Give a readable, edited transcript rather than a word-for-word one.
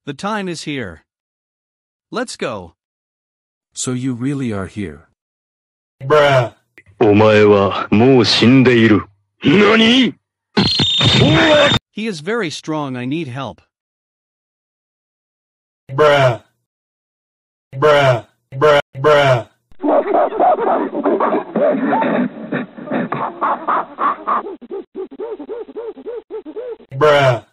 The time is here. Let's go. So you really are here. Bruh. お前はもう死んでいる。何？ He is very strong. I need help. Bruh. Bruh. Bruh. Bruh. Bruh.